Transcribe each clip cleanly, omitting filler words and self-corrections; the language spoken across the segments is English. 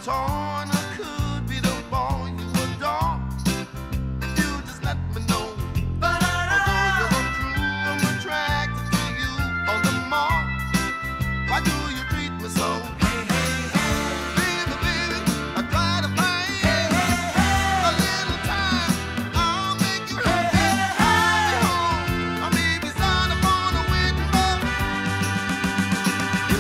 torn, or could be the boy you adore. If you just let me know. Although you're untrue, I'm attracted to you all the more. Why do you treat me so? Baby, baby, I try to find a little time. I'll make you happy. Stay home, or maybe sign up on a waiting for you.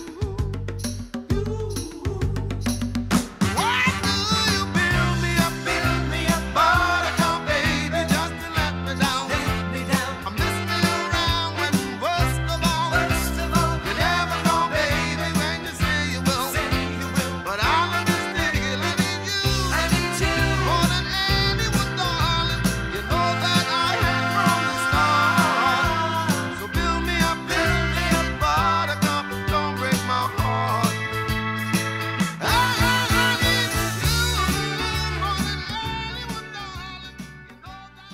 Why do you build me up, buttercup, baby, just to let me down? I'm listening around when worst of all, you never know, baby, when you say you will. But I'll understand it, I need you more than anyone, darling. You know that I am from the start. So build me up, buttercup, don't break my heart. I need you more than anyone, darling. You know that I am from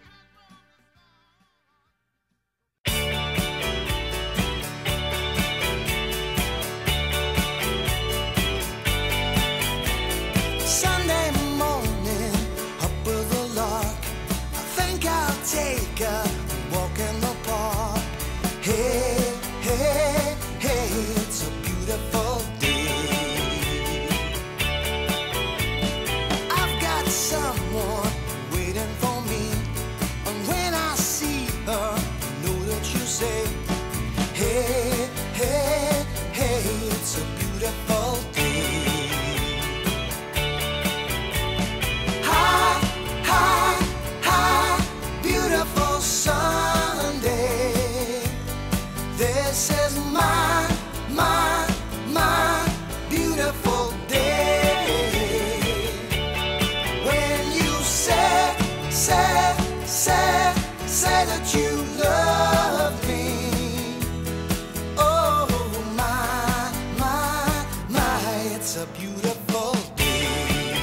Sunday morning, up with the lark. I think I'll take a walk in the park. Hey, hey, hey, it's a beautiful day. I've got someone waiting for me, and when I see her, I know that you say, hey, hey, hey, it's a beautiful day. Hi, hi, hi, beautiful Sunday. This is my beautiful day. When you say that you love me. Oh, my, it's a beautiful day.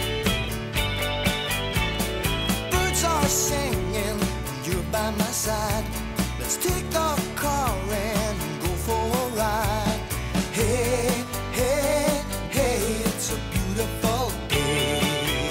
Birds are singing, you're by my side. Let's take the car and go for a ride. Hey, hey, hey, it's a beautiful day.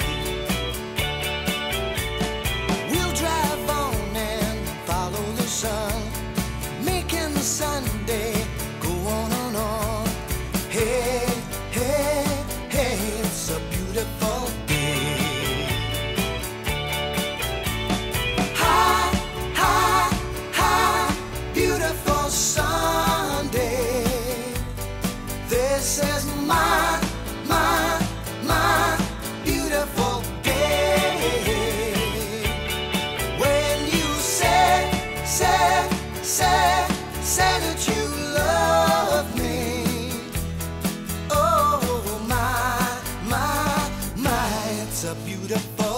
We'll drive on and follow the sun, making the Sunday go on and on. Hey, hey, hey, it's a beautiful day. Hi, hi, hi, beautiful Sunday. This is my beautiful day. When you say that you love me. Oh, my, it's a beautiful